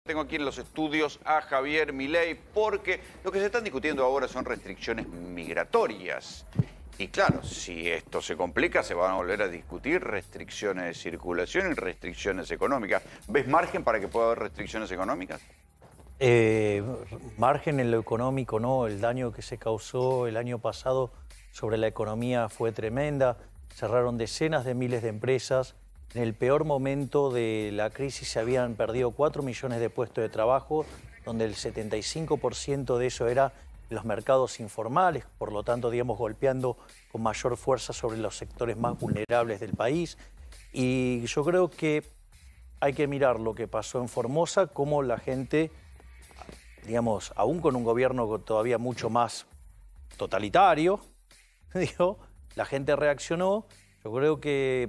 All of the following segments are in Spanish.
Tengo aquí en los estudios a Javier Milei porque lo que se están discutiendo ahora son restricciones migratorias. Y claro, si esto se complica, se van a volver a discutir restricciones de circulación y restricciones económicas. ¿Ves margen para que pueda haber restricciones económicas? Margen en lo económico no, el daño que se causó el año pasado sobre la economía fue tremenda, cerraron decenas de miles de empresas, en el peor momento de la crisis se habían perdido 4 millones de puestos de trabajo, donde el 75% de eso era en los mercados informales, por lo tanto, digamos, golpeando con mayor fuerza sobre los sectores más vulnerables del país. Y yo creo que hay que mirar lo que pasó en Formosa, cómo la gente, digamos, aún con un gobierno todavía mucho más totalitario, digo, la gente reaccionó. Yo creo que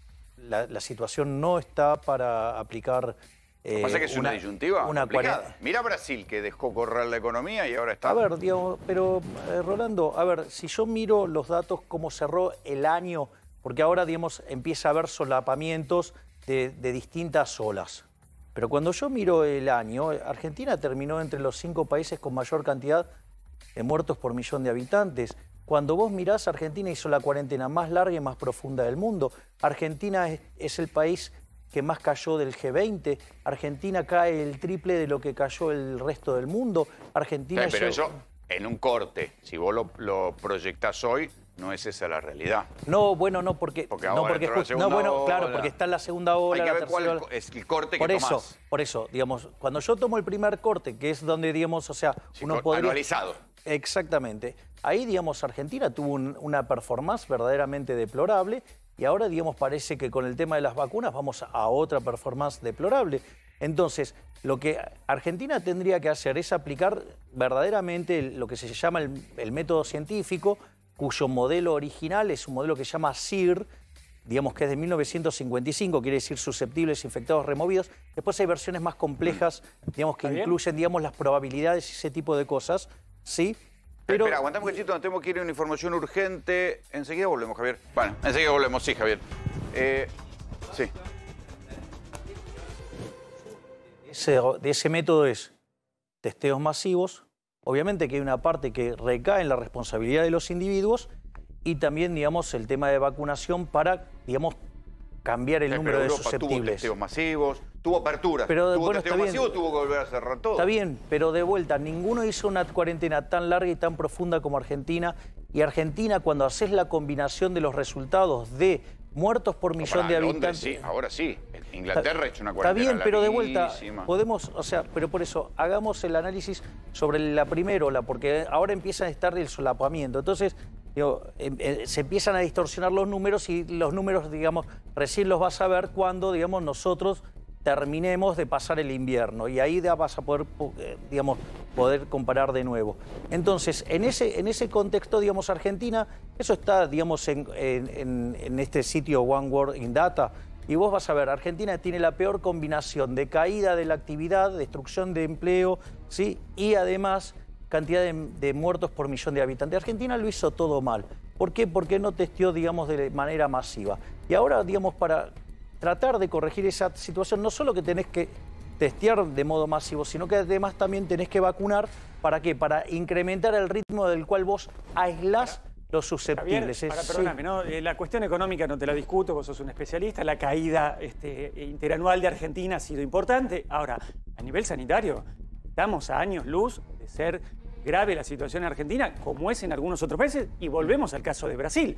la situación no está para aplicar. Lo que pasa es que es una disyuntiva complicada. Mira Brasil, que dejó correr la economía y ahora está... A ver, digamos, pero Rolando, a ver, si yo miro los datos, cómo cerró el año, porque ahora, digamos, empieza a haber solapamientos de distintas olas. Pero cuando yo miro el año, Argentina terminó entre los 5 países con mayor cantidad de muertos por millón de habitantes. Cuando vos mirás, Argentina hizo la cuarentena más larga y más profunda del mundo. Argentina es el país que más cayó del G20. Argentina cae el triple de lo que cayó el resto del mundo. Argentina... Pero eso, en un corte, si vos lo proyectás hoy, no es esa la realidad. No, bueno, no, porque claro, porque está en la segunda ola. Hay que ver cuál es el corte que tomás. Por eso, digamos, cuando yo tomo el primer corte, que es donde, digamos, o sea, uno podría... Anualizado. Exactamente. Ahí, digamos, Argentina tuvo una performance verdaderamente deplorable y ahora, digamos, parece que con el tema de las vacunas vamos a otra performance deplorable. Entonces, lo que Argentina tendría que hacer es aplicar verdaderamente lo que se llama el método científico, cuyo modelo original es un modelo que se llama SIR, digamos que es de 1955, quiere decir susceptibles, infectados, removidos. Después hay versiones más complejas, digamos, que incluyen, digamos, las probabilidades y ese tipo de cosas, ¿sí? Pero... Espera, aguantame un cachito, tenemos que ir a una información urgente. Enseguida volvemos, Javier. Bueno, enseguida volvemos, sí, Javier. Sí. De ese método es testeos masivos. Obviamente que hay una parte que recae en la responsabilidad de los individuos y también, digamos, el tema de vacunación para, digamos, cambiar el número de susceptibles. Tuvo testeos masivos, tuvo aperturas, pero, tuvo testeos masivos, tuvo que volver a cerrar todo. Está bien, pero de vuelta, ninguno hizo una cuarentena tan larga y tan profunda como Argentina. Y Argentina, cuando haces la combinación de los resultados de muertos por millón de habitantes... Sí, ahora sí. Inglaterra ha hecho una cuarentena Está bien, pero de vuelta, larguísima. podemos, o sea, pero por eso, hagamos el análisis sobre la primera ola, porque ahora empieza a estar el solapamiento. Entonces, digo, se empiezan a distorsionar los números y los números, digamos, recién los vas a ver cuando, digamos, nosotros terminemos de pasar el invierno y ahí ya vas a poder, digamos, poder comparar de nuevo. Entonces, en ese contexto, digamos, Argentina, eso está, digamos, en este sitio One World in Data, y vos vas a ver, Argentina tiene la peor combinación de caída de la actividad, destrucción de empleo, ¿sí? Y además cantidad de muertos por millón de habitantes. Argentina lo hizo todo mal. ¿Por qué? Porque no testeó, digamos, de manera masiva. Y ahora, digamos, para tratar de corregir esa situación, no solo que tenés que testear de modo masivo, sino que además también tenés que vacunar. ¿Para qué? Para incrementar el ritmo del cual vos aislás los susceptibles. Javier, perdóname, ¿no? La cuestión económica no te la discuto, vos sos un especialista, la caída interanual de Argentina ha sido importante. Ahora, a nivel sanitario, estamos a años luz de ser grave la situación en Argentina, como es en algunos otros países, y volvemos al caso de Brasil.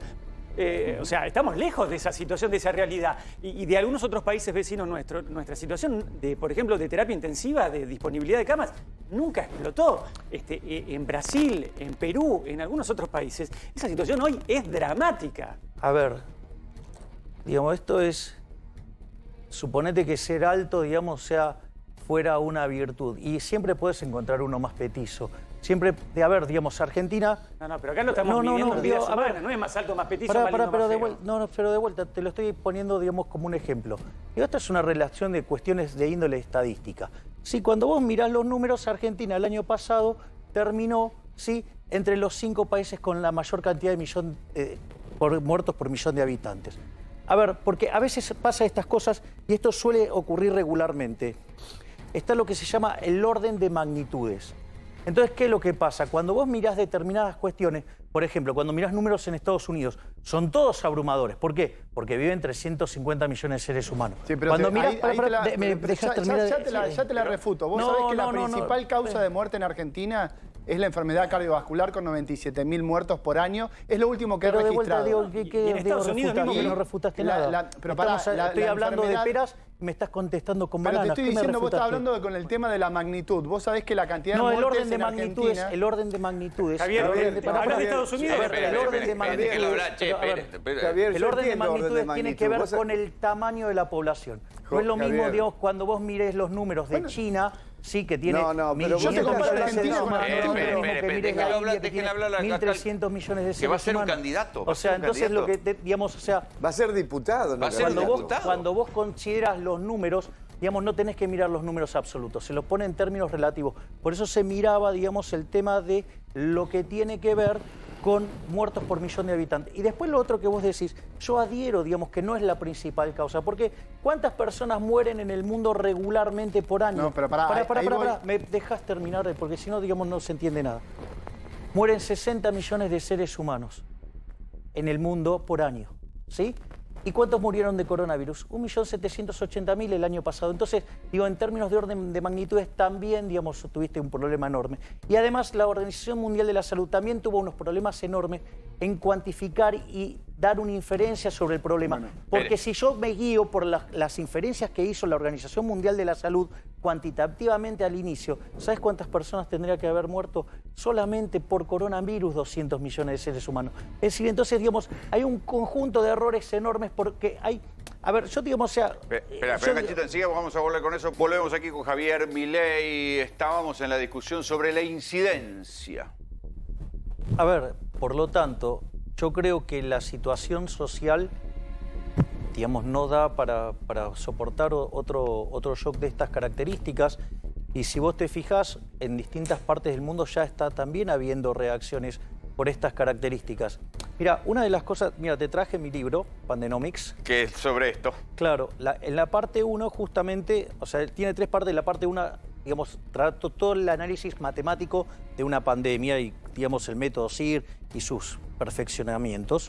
O sea, estamos lejos de esa situación, de esa realidad. Y de algunos otros países vecinos nuestros, nuestra situación, por ejemplo, de terapia intensiva, de disponibilidad de camas, nunca explotó. En Brasil, en Perú, en algunos otros países, esa situación hoy es dramática. A ver, digamos, esto es... Suponete que ser alto, digamos, sea fuera una virtud. Y siempre puedes encontrar uno más petizo. Siempre, a ver, digamos, Argentina... No, pero acá lo estamos midiendo en vidas humanas, no es más alto, más petizo, más lindo, más feo. Pero de vuelta, te lo estoy poniendo, digamos, como un ejemplo. Y esta es una relación de cuestiones de índole estadística. Sí, cuando vos mirás los números, Argentina el año pasado terminó, sí, entre los 5 países con la mayor cantidad de muertos por millón de habitantes. A ver, porque a veces pasa estas cosas y esto suele ocurrir regularmente. está lo que se llama el orden de magnitudes. Entonces, ¿qué es lo que pasa? Cuando vos mirás determinadas cuestiones, por ejemplo, cuando mirás números en Estados Unidos, son todos abrumadores. ¿Por qué? Porque viven 350 millones de seres humanos. Sí, pero cuando mirás, ya te la refuto. Vos sabés que la principal causa de muerte en Argentina es la enfermedad cardiovascular con 97.000 muertos por año. Es lo último que he registrado. De vuelta, digo, en Estados Unidos mismo que no refutaste nada. Estoy hablando de peras y me estás contestando con bananas. Pero te estoy diciendo, vos estás hablando con el tema de la magnitud. Vos sabés que la cantidad de muertes en Argentina... el orden de magnitudes. Javier, hablas de Estados Unidos. El orden de magnitudes tiene que ver con el tamaño de la población. No es lo mismo, digamos, cuando vos mires los números de China... Sí, que tiene 1.500 millones de seres humanos. Déjenle hablar a 1.300 millones de seres humanos. Que va a ser un candidato. O sea, entonces lo que, digamos, o sea... Va a ser diputado, ¿no? Cuando vos consideras los números, digamos, no tenés que mirar los números absolutos, se los pone en términos relativos. Por eso se miraba, digamos, el tema de lo que tiene que ver con muertos por millón de habitantes. Y después lo otro que vos decís, yo adhiero, digamos, que no es la principal causa, porque ¿cuántas personas mueren en el mundo regularmente por año? No, pero pará, ¿me dejas terminar? Porque si no, digamos, no se entiende nada. Mueren 60 millones de seres humanos en el mundo por año, ¿sí? ¿Y cuántos murieron de coronavirus? 1.780.000 el año pasado. Entonces, digo, en términos de orden de magnitudes también, digamos, tuviste un problema enorme. Y además la Organización Mundial de la Salud también tuvo unos problemas enormes en cuantificar y dar una inferencia sobre el problema. Porque si yo me guío por las inferencias que hizo la Organización Mundial de la Salud cuantitativamente al inicio, ¿sabes cuántas personas tendría que haber muerto solamente por coronavirus? 200 millones de seres humanos. Es decir, entonces, digamos, hay un conjunto de errores enormes porque hay... A ver, yo digamos, o sea... Espera, cachito, enseguida vamos a volver con eso. Volvemos aquí con Javier Milei. Estábamos en la discusión sobre la incidencia. A ver, por lo tanto, yo creo que la situación social, digamos, no da para soportar otro shock de estas características. Y si vos te fijás, en distintas partes del mundo ya está también habiendo reacciones por estas características. Mira, una de las cosas... Mira, te traje mi libro, Pandenomics. ¿Qué es sobre esto? Claro, en la parte 1 justamente, o sea, tiene 3 partes. La parte 1, digamos, trato todo el análisis matemático de una pandemia y, digamos, el método SIR y sus perfeccionamientos.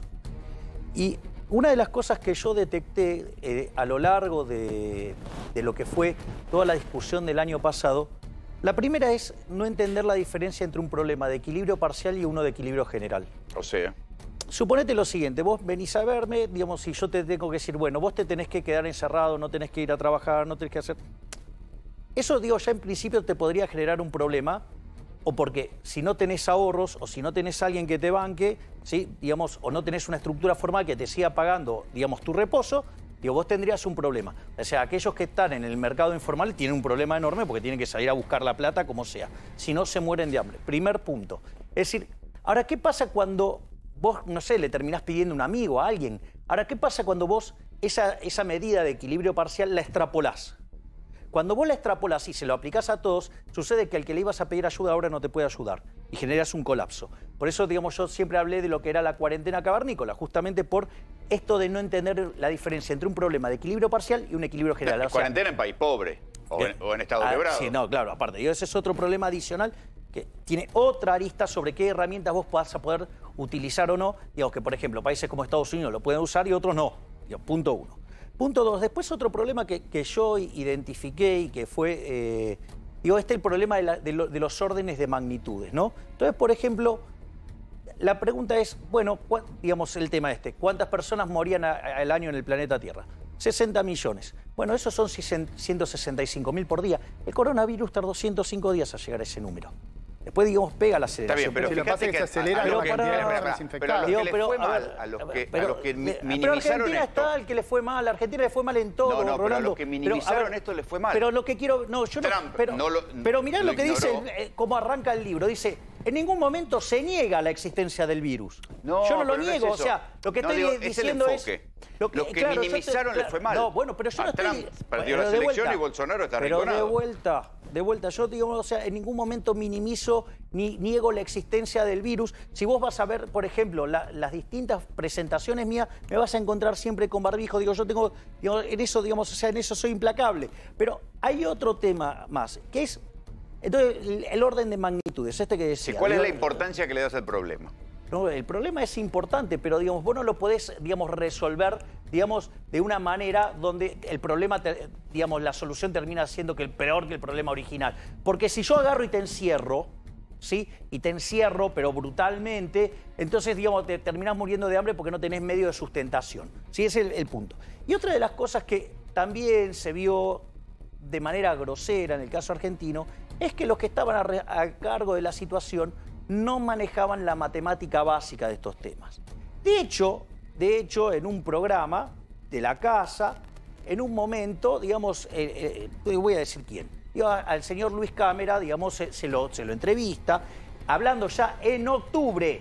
Y una de las cosas que yo detecté a lo largo de lo que fue toda la discusión del año pasado, la primera es no entender la diferencia entre un problema de equilibrio parcial y uno de equilibrio general. O sea... Suponete lo siguiente, vos venís a verme, digamos, si yo te tengo que decir, bueno, vos te tenés que quedar encerrado, no tenés que ir a trabajar, no tenés que hacer... Eso, digo, ya en principio te podría generar un problema, o porque si no tenés ahorros, o si no tenés alguien que te banque, ¿sí? Digamos, o no tenés una estructura formal que te siga pagando, digamos, tu reposo, digo, vos tendrías un problema. O sea, aquellos que están en el mercado informal tienen un problema enorme porque tienen que salir a buscar la plata como sea. Si no, se mueren de hambre. Primer punto. Es decir, ahora, ¿qué pasa cuando vos, no sé, le terminás pidiendo a un amigo, a alguien? Ahora, ¿qué pasa cuando vos esa medida de equilibrio parcial la extrapolás? Cuando vos la extrapolás y se lo aplicás a todos, sucede que al que le ibas a pedir ayuda ahora no te puede ayudar y generas un colapso. Por eso, digamos, yo siempre hablé de lo que era la cuarentena cavernícola, justamente por esto de no entender la diferencia entre un problema de equilibrio parcial y un equilibrio general. La cuarentena en país pobre o en estado quebrado. Sí, no, claro, aparte. Y ese es otro problema adicional que tiene otra arista sobre qué herramientas vos vas a poder utilizar o no. Digamos que, por ejemplo, países como Estados Unidos lo pueden usar y otros no. Digamos, punto 1. Punto 2, después otro problema que yo identifiqué y que fue, el problema de los órdenes de magnitudes, ¿no? Entonces, por ejemplo, la pregunta es, bueno, digamos el tema ¿cuántas personas morían al año en el planeta Tierra? 60 millones. Bueno, esos son 165.000 por día. El coronavirus tardó 105 días a llegar a ese número. Después, digamos, pega la aceleración. Está bien, pero fíjate que se acelera la cantidad de personas infectadas. Pero a los que les fue mal, a los que minimizaron esto... Argentina está al que le fue mal, a Argentina le fue mal en todo, No, Rolando. pero a los que minimizaron esto les fue mal. Pero lo que quiero... No, yo Trump pero mirá lo que dice, cómo arranca el libro. Dice, en ningún momento se niega la existencia del virus. No, yo no lo pero no niego, es o sea, lo que estoy diciendo es... Los que claro, minimizaron les fue mal. No, bueno, pero yo no estoy... Trump perdió la selección y Bolsonaro está Pero arrinconado. de vuelta, yo digo, o sea, en ningún momento minimizo ni niego la existencia del virus. Si vos vas a ver, por ejemplo, las distintas presentaciones mías, me vas a encontrar siempre con barbijo. Digo, yo tengo, digo, en eso, digamos, o sea, en eso soy implacable. Pero hay otro tema más, que es, entonces, el orden de magnitudes, este que decía. Sí, ¿cuál es la importancia que le das al problema? No, el problema es importante, pero digamos, vos no lo podés, digamos, resolver, digamos, de una manera donde el problema, digamos, la solución termina siendo peor que el problema original. Porque si yo agarro y te encierro, ¿sí? Y te encierro, pero brutalmente, entonces, digamos, te terminás muriendo de hambre porque no tenés medio de sustentación. ¿Sí? Ese es el punto. Y otra de las cosas que también se vio de manera grosera en el caso argentino es que los que estaban a cargo de la situación no manejaban la matemática básica de estos temas. De hecho, en un programa de la casa, en un momento, digamos, voy a decir quién, al señor Luis Cámara, digamos, se lo entrevista, hablando ya en octubre.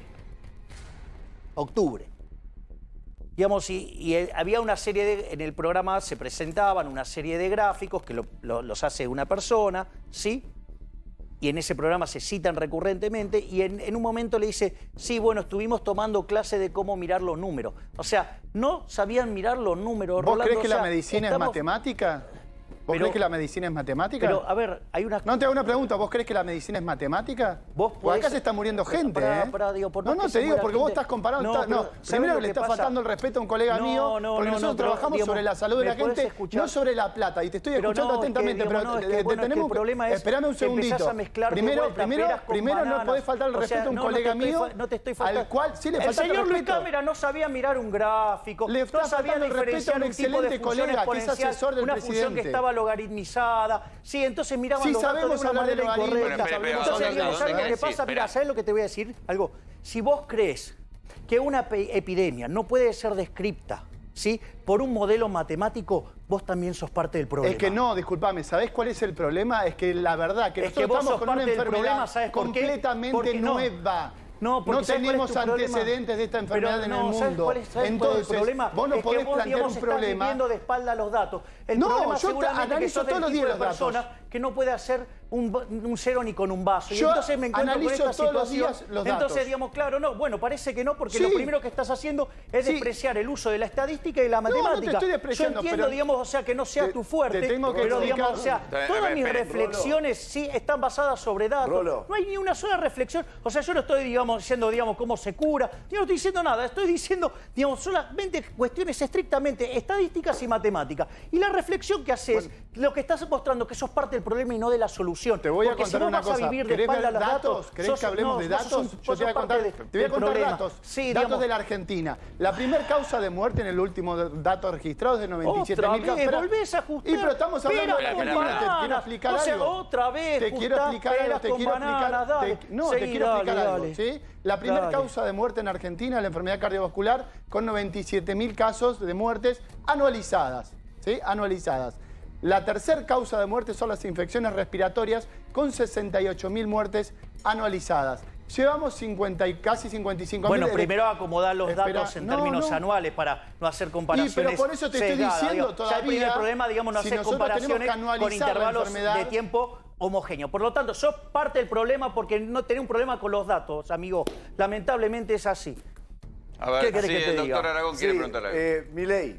Digamos, y había una serie en el programa se presentaban una serie de gráficos que los hace una persona, ¿sí? Y en ese programa se citan recurrentemente y en un momento le dice, sí, bueno, estuvimos tomando clase de cómo mirar los números. O sea, no sabían mirar los números. ¿Vos crees que la medicina es matemática? ¿Vos crees que la medicina es matemática? Pero, a ver, hay una... No, te hago una pregunta. ¿Vos crees que la medicina es matemática? Vos podés... Acá se está muriendo gente, digo, no, te digo, porque vos estás comparando... No, primero le estás faltando el respeto a un colega mío, porque nosotros trabajamos sobre la salud de la gente, no sobre la plata. Y te estoy escuchando atentamente, pero tenemos... Esperame un segundito. Primero no podés faltar el respeto a un colega mío, al cual sí le falta el respeto. El señor Luis Cámara no sabía mirar un gráfico, no sabía diferenciar un tipo de función exponencial, una función que estaba logaritmizada. Sí, entonces miraban los datos de una manera incorrecta. Entonces, digamos, ¿sabes lo que pasa? Mira, ¿sabes lo que te voy a decir? Algo. Si vos crees que una epidemia no puede ser descripta, ¿sí?, por un modelo matemático, vos también sos parte del problema. Es que no, discúlpame, ¿sabés cuál es el problema? Es que la verdad que nosotros estamos con una enfermedad completamente nueva. No tenemos antecedentes de esta enfermedad en el mundo. Entonces, vos no podés plantear un problema. Estás viviendo de espalda los datos. El problema yo analizo todos los días los datos. Persona que no puede hacer un cero ni con un vaso. Y entonces me encuentro con esta todos los días los datos. Entonces, digamos, claro, no, bueno, parece que no, porque lo primero que estás haciendo es despreciar el uso de la estadística y de la matemática. No te estoy despreciando. Yo entiendo, digamos, o sea, que no sea tu fuerte, pero digamos, o sea, todas mis reflexiones sí están basadas sobre datos. No hay ni una sola reflexión. O sea, yo no estoy, digamos, diciendo, digamos, cómo se cura. Yo no estoy diciendo nada. Estoy diciendo, digamos, solamente cuestiones estrictamente estadísticas y matemáticas. Y la reflexión que haces, lo que estás mostrando que sos parte del problema y no de la solución. Te voy a contar una cosa. ¿Querés ver datos? ¿Querés que hablemos de datos? Yo te voy a contar datos. Datos de la Argentina. La primera causa de muerte en el último dato registrado es de 97.000 casos. Volvés a ajustar. Pero estamos hablando de la Argentina. Te quiero explicar algo. Otra vez. Te quiero explicar algo. Te quiero explicar algo. ¿Sí? La primera causa de muerte en Argentina es la enfermedad cardiovascular con 97.000 casos de muertes anualizadas. ¿Sí? Anualizadas. La tercera causa de muerte son las infecciones respiratorias con 68.000 muertes anualizadas. Llevamos casi 55.000. Bueno, primero acomodar los datos en términos anuales para no hacer comparaciones. Pero por eso te estoy diciendo todavía. El primer problema, digamos, no hacer comparaciones con intervalos de tiempo homogéneos. Por lo tanto, sos parte del problema porque no tenés un problema con los datos, amigo. Lamentablemente es así. A ver, ¿qué querés que te diga? El doctor Aragón quiere preguntarle algo. Milei.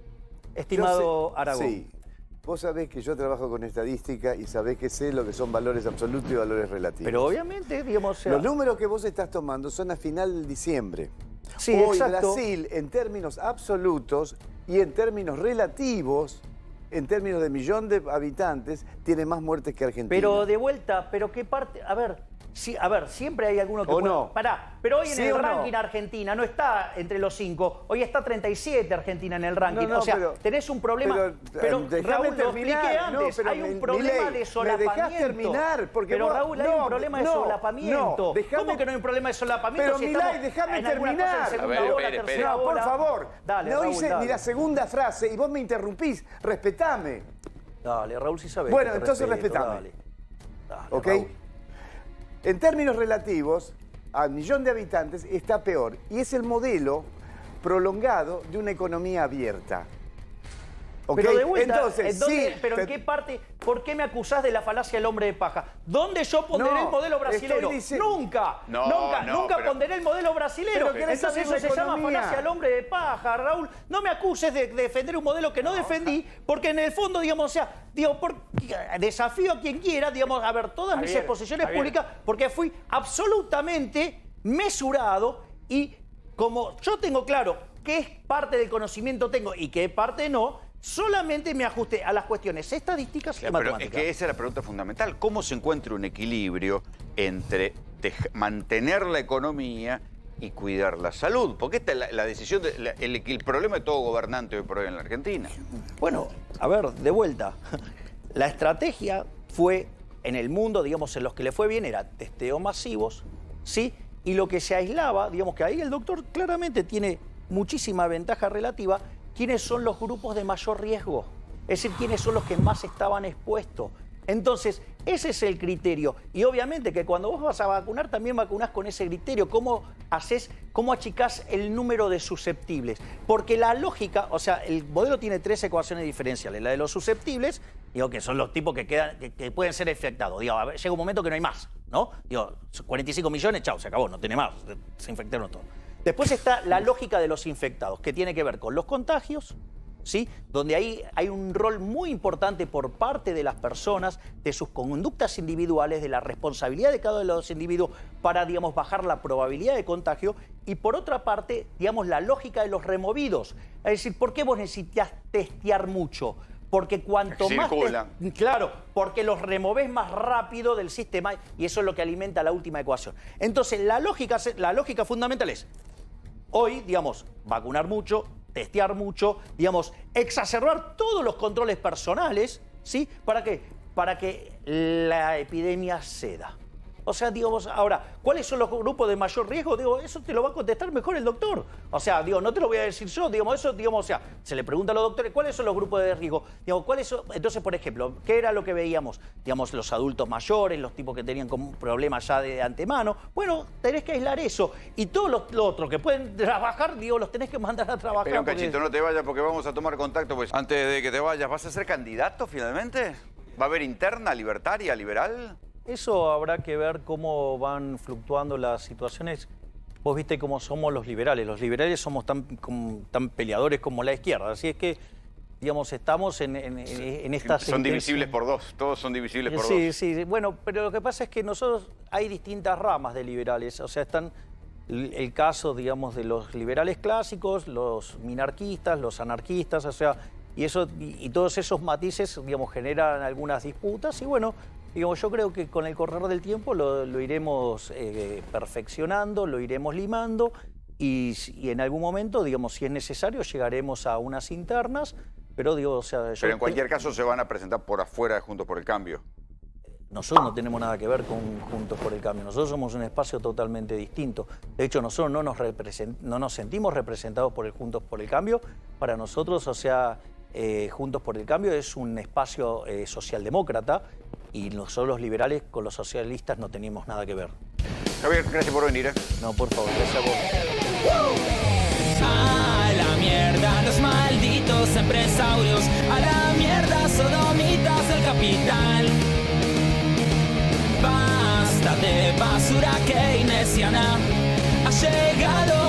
Estimado Aragón. Sí. Vos sabés que yo trabajo con estadística y sabés que sé lo que son valores absolutos y valores relativos. Pero obviamente, digamos... Los números que vos estás tomando son a final de diciembre. Sí, hoy exacto. Brasil, en términos absolutos y en términos relativos, en términos de millón de habitantes, tiene más muertes que Argentina. Pero de vuelta, ¿pero qué parte? A ver, siempre hay alguno que pueda... no. Pará, pero hoy en el ranking Argentina no está entre los 5. Hoy está 37 Argentina en el ranking. No, o sea, pero, tenés un problema... Pero Raúl, lo expliqué antes. Hay un problema de solapamiento. ¿Me dejás terminar? Pero Raúl, hay un problema de solapamiento. ¿Cómo que no hay un problema de solapamiento? Pero Milei, déjame terminar. No, por favor. Dale, no Raúl, hice ni la segunda frase y vos me interrumpís. Respetame. Dale, Raúl, sí sabés. Bueno, entonces respetame. Dale, ¿Ok? Raúl. En términos relativos, al millón de habitantes está peor. Y es el modelo prolongado de una economía abierta. ¿Okay? Pero de vuelta, Entonces, sí, pero ¿en qué parte? ¿Por qué me acusás de la falacia del hombre de paja? ¿Dónde yo ponderé el modelo brasilero? Nunca, nunca ponderé el modelo brasilero. Entonces eso se llama falacia del hombre de paja, Raúl. No me acuses de defender un modelo que no defendí, porque en el fondo, digamos, o sea, desafío a quien quiera, digamos, a ver todas mis exposiciones públicas, porque fui absolutamente mesurado y como yo tengo claro qué parte del conocimiento tengo y qué parte no, solamente me ajusté a las cuestiones estadísticas y matemáticas. Pero es que esa es la pregunta fundamental. ¿Cómo se encuentra un equilibrio entre mantener la economía y cuidar la salud? Porque esta es la decisión, el problema de todo gobernante hoy por hoy en la Argentina. Bueno, a ver, de vuelta. La estrategia fue, en el mundo, digamos, en los que le fue bien, era testeos masivos, ¿sí? Y lo que se aislaba, digamos que ahí el doctor claramente tiene muchísima ventaja relativa. ¿Quiénes son los grupos de mayor riesgo? Es decir, ¿quiénes son los que más estaban expuestos? Entonces, ese es el criterio. Y obviamente que cuando vos vas a vacunar, también vacunás con ese criterio. ¿Cómo achicás el número de susceptibles? Porque la lógica, o sea, el modelo tiene 3 ecuaciones diferenciales. La de los susceptibles, digo, que son los tipos que pueden ser infectados. Digo, a ver, llega un momento que no hay más, ¿no? Digo, 45 millones, chao, se acabó, no tiene más. Se infectaron todos. Después está la lógica de los infectados, que tiene que ver con los contagios, ¿sí? Donde ahí hay un rol muy importante por parte de las personas, de sus conductas individuales, de la responsabilidad de cada uno de los individuos para, digamos, bajar la probabilidad de contagio. Y por otra parte, digamos, la lógica de los removidos. Es decir, ¿por qué vos necesitas testear mucho? Porque cuanto más... Claro, porque los removés más rápido del sistema y eso es lo que alimenta la última ecuación. Entonces, la lógica fundamental es... Hoy, digamos, vacunar mucho, testear mucho, digamos, exacerbar todos los controles personales, ¿sí? ¿Para qué? Para que la epidemia ceda. O sea, digamos, ahora, ¿cuáles son los grupos de mayor riesgo? Digo, eso te lo va a contestar mejor el doctor. O sea, digo, no te lo voy a decir yo, digamos, eso, digamos, o sea, se le pregunta a los doctores, ¿cuáles son los grupos de riesgo? Digamos, ¿cuáles son? Entonces, por ejemplo, ¿qué era lo que veíamos? Digamos, los adultos mayores, los tipos que tenían como un problema ya de antemano. Bueno, tenés que aislar eso. Y todos los otros que pueden trabajar, digo, los tenés que mandar a trabajar. Pero un cachito, no te vayas porque vamos a tomar contacto, pues antes de que te vayas, ¿vas a ser candidato finalmente? ¿Va a haber interna, libertaria, liberal? Eso habrá que ver cómo van fluctuando las situaciones. Vos viste cómo somos los liberales. Los liberales somos tan peleadores como la izquierda. Así es que, digamos, estamos en estas... Son divisibles por dos. Todos son divisibles por dos. Sí, sí. Bueno, pero lo que pasa es que nosotros hay distintas ramas de liberales. O sea, están el caso, digamos, de los liberales clásicos, los minarquistas, los anarquistas, o sea... Y todos esos matices, digamos, generan algunas disputas y bueno, digamos, yo creo que con el correr del tiempo lo iremos perfeccionando, lo iremos limando y en algún momento, digamos, si es necesario, llegaremos a unas internas, pero digo, o sea... Pero en cualquier caso se van a presentar por afuera de Juntos por el Cambio. Nosotros no tenemos nada que ver con Juntos por el Cambio, nosotros somos un espacio totalmente distinto. De hecho, nosotros no nos sentimos representados por el Juntos por el Cambio. Para nosotros, o sea... Juntos por el Cambio es un espacio socialdemócrata y nosotros los liberales con los socialistas no tenemos nada que ver. Javier, gracias por venir. No, por favor, gracias a vos. A la mierda los malditos empresarios, a la mierda sodomitas del capital. Basta de basura keynesiana, ha llegado